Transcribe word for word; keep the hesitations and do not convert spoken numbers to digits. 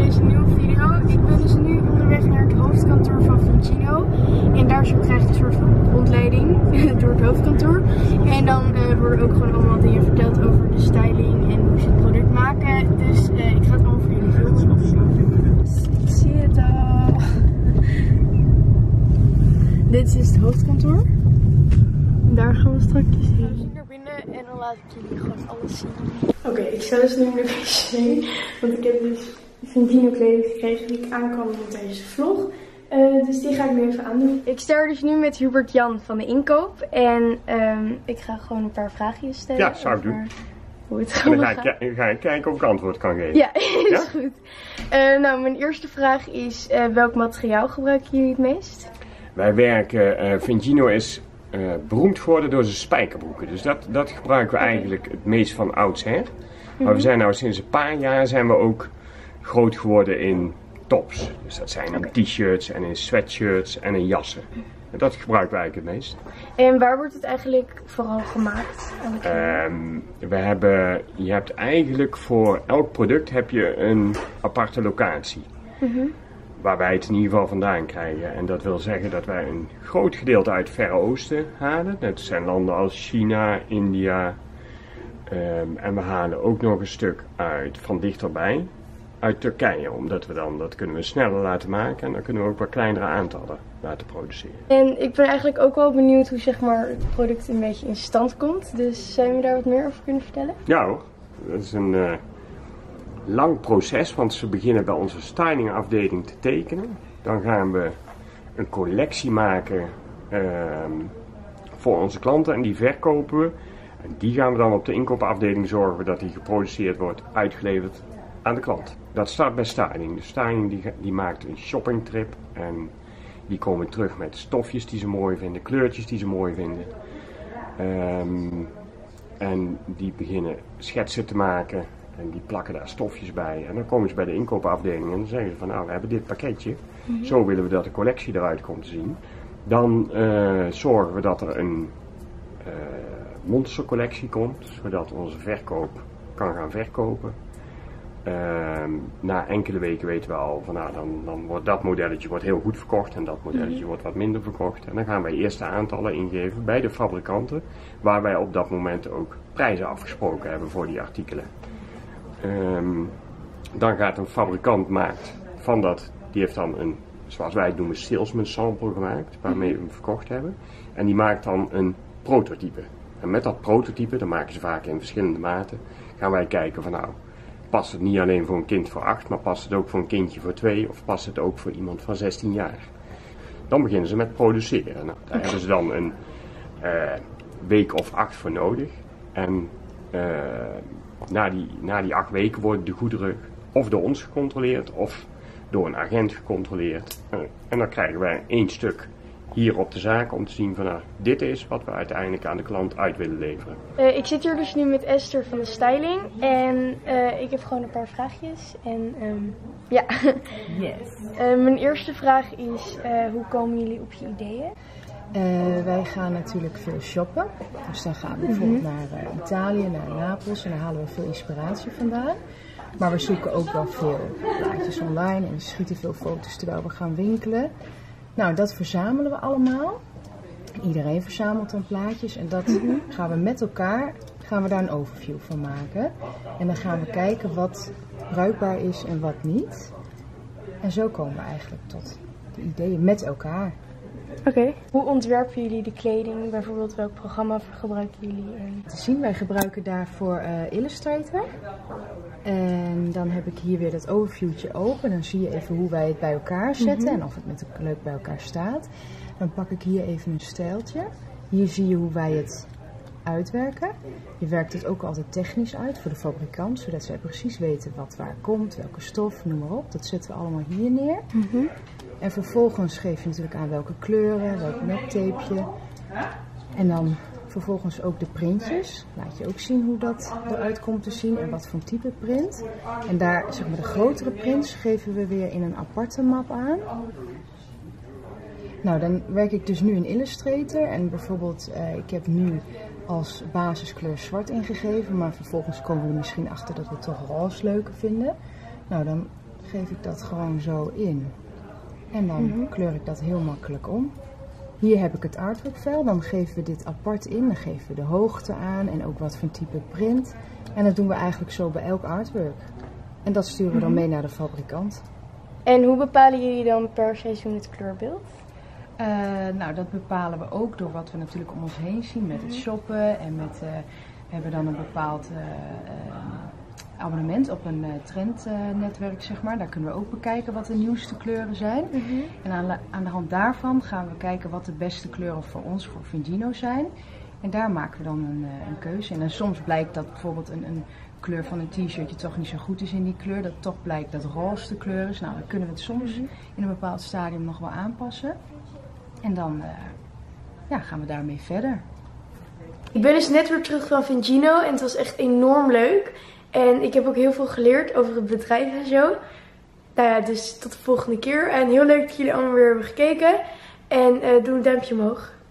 deze nieuwe video. Ik ben dus nu onderweg naar het hoofdkantoor van Vincino. En daar zo krijg ik een soort van rondleiding door het hoofdkantoor. En dan uh, worden ook gewoon allemaal dingen verteld over de styling en hoe ze het product maken. Dus uh, ik ga het allemaal voor jullie filmen. Ik zie het al. Dit is het hoofdkantoor. En daar gaan we straks heen. Ik ga naar binnen en dan laat ik jullie gewoon alles zien. Oké, okay, ik sta dus nu in de wc. Want ik heb dus Vincino kleding gekregen die ik aan kan doen tijdens de vlog. Uh, dus die ga ik nu even aandoen. Ik sta er dus nu met Hubert Jan van de inkoop. En um, ik ga gewoon een paar vraagjes stellen. Ja, zou ik doen. Hoe het en dan ga ik, ga ik kijken of ik antwoord kan geven. Ja, is ja? goed. Uh, nou, mijn eerste vraag is, uh, welk materiaal gebruiken jullie het meest? Wij werken, uh, Vincino is uh, beroemd geworden door zijn spijkerbroeken. Dus dat, dat gebruiken we okay. eigenlijk het meest van oudsher. Mm-hmm. Maar we zijn nou sinds een paar jaar zijn we ook groot geworden in tops. Dus dat zijn okay. in t-shirts en in sweatshirts en in jassen. En dat gebruiken we eigenlijk het meest. En waar wordt het eigenlijk vooral gemaakt? Um, we hebben, je hebt eigenlijk voor elk product heb je een aparte locatie. Mm-hmm. Waar wij het in ieder geval vandaan krijgen. En dat wil zeggen dat wij een groot gedeelte uit het Verre Oosten halen. Dat zijn landen als China, India. Um, en we halen ook nog een stuk uit van dichterbij. Uit Turkije, omdat we dan, dat kunnen we sneller laten maken en dan kunnen we ook wat kleinere aantallen laten produceren. En ik ben eigenlijk ook wel benieuwd hoe zeg maar, het product een beetje in stand komt. Dus zou je me daar wat meer over kunnen vertellen? Ja hoor, dat is een uh, lang proces, want ze beginnen bij onze stylingafdeling te tekenen. Dan gaan we een collectie maken uh, voor onze klanten en die verkopen we. En die gaan we dan op de inkoopafdeling zorgen dat die geproduceerd wordt, uitgeleverd aan de klant. Dat start bij styling. De styling die, die maakt een shoppingtrip en die komen terug met stofjes die ze mooi vinden, kleurtjes die ze mooi vinden. Um, en die beginnen schetsen te maken en die plakken daar stofjes bij. En dan komen ze bij de inkoopafdeling en dan zeggen ze van nou, we hebben dit pakketje. Mm-hmm. Zo willen we dat de collectie eruit komt te zien. Dan uh, zorgen we dat er een uh, monstercollectie komt, zodat onze verkoop kan gaan verkopen. Uh, na enkele weken weten we al van nou, dan, dan wordt dat modelletje wordt heel goed verkocht en dat modelletje mm-hmm. wordt wat minder verkocht. En dan gaan wij eerst de aantallen ingeven bij de fabrikanten, waar wij op dat moment ook prijzen afgesproken hebben voor die artikelen. Um, dan gaat een fabrikant maakt van dat, die heeft dan een, zoals wij het noemen, salesman sample gemaakt, waarmee we hem verkocht hebben. En die maakt dan een prototype. En met dat prototype, dat maken ze vaak in verschillende maten, gaan wij kijken van nou, past het niet alleen voor een kind voor acht, maar past het ook voor een kindje voor twee of past het ook voor iemand van zestien jaar. Dan beginnen ze met produceren. Nou, daar hebben ze dan een uh, week of acht voor nodig. En uh, na, die, na die acht weken worden de goederen of door ons gecontroleerd of door een agent gecontroleerd. Uh, en dan krijgen wij één stuk hier op de zaak om te zien van nou, dit is wat we uiteindelijk aan de klant uit willen leveren. Uh, ik zit hier dus nu met Esther van de styling en uh, ik heb gewoon een paar vraagjes. En um, ja, yes. uh, mijn eerste vraag is, uh, hoe komen jullie op je ideeën? Uh, wij gaan natuurlijk veel shoppen. Dus dan gaan we bijvoorbeeld mm-hmm. naar uh, Italië, naar Napels en daar halen we veel inspiratie vandaan. Maar we zoeken ook wel veel plaatjes online en schieten veel foto's terwijl we gaan winkelen. Nou, dat verzamelen we allemaal. Iedereen verzamelt dan plaatjes en dat mm-hmm. gaan we met elkaar, gaan we daar een overview van maken. En dan gaan we kijken wat bruikbaar is en wat niet. En zo komen we eigenlijk tot de ideeën met elkaar. Oké. Okay. Hoe ontwerpen jullie de kleding? Bijvoorbeeld welk programma gebruiken jullie? Te zien, wij gebruiken daarvoor uh, Illustrator. En dan heb ik hier weer dat overviewtje open. Dan zie je even hoe wij het bij elkaar zetten mm-hmm. en of het met leuk bij elkaar staat. Dan pak ik hier even een stijltje. Hier zie je hoe wij het uitwerken. Je werkt het ook altijd technisch uit voor de fabrikant, zodat zij precies weten wat waar komt, welke stof, noem maar op. Dat zetten we allemaal hier neer. Mm-hmm. En vervolgens geef je natuurlijk aan welke kleuren, welk neptapeje. En dan vervolgens ook de printjes. Laat je ook zien hoe dat eruit komt te zien en wat voor type print. En daar, zeg maar, de grotere prints geven we weer in een aparte map aan. Nou, dan werk ik dus nu in Illustrator en bijvoorbeeld, uh, ik heb nu als basiskleur zwart ingegeven, maar vervolgens komen we misschien achter dat we toch roze leuker vinden. Nou, dan geef ik dat gewoon zo in. En dan Mm-hmm. kleur ik dat heel makkelijk om. Hier heb ik het artworkvel, dan geven we dit apart in. Dan geven we de hoogte aan en ook wat voor type print. En dat doen we eigenlijk zo bij elk artwork. En dat sturen we dan mee naar de fabrikant. En hoe bepalen jullie dan per seizoen het kleurbeeld? Uh, nou, dat bepalen we ook door wat we natuurlijk om ons heen zien met het shoppen. En met, uh, we hebben dan een bepaald uh, uh, abonnement op een uh, trendnetwerk, uh, zeg maar. Daar kunnen we ook bekijken wat de nieuwste kleuren zijn. Mm-hmm. En aan, aan de hand daarvan gaan we kijken wat de beste kleuren voor ons, voor Vingino zijn. En daar maken we dan een, uh, een keuze in. En soms blijkt dat bijvoorbeeld een, een kleur van een t-shirtje toch niet zo goed is in die kleur. Dat toch blijkt dat roze de kleur is. Nou, dan kunnen we het soms Mm-hmm. in een bepaald stadium nog wel aanpassen. En dan uh, ja, gaan we daarmee verder. Ik ben dus net weer terug van Vingino en het was echt enorm leuk. En ik heb ook heel veel geleerd over het bedrijf en zo. Nou ja, dus tot de volgende keer. En heel leuk dat jullie allemaal weer hebben gekeken. En uh, doe een duimpje omhoog.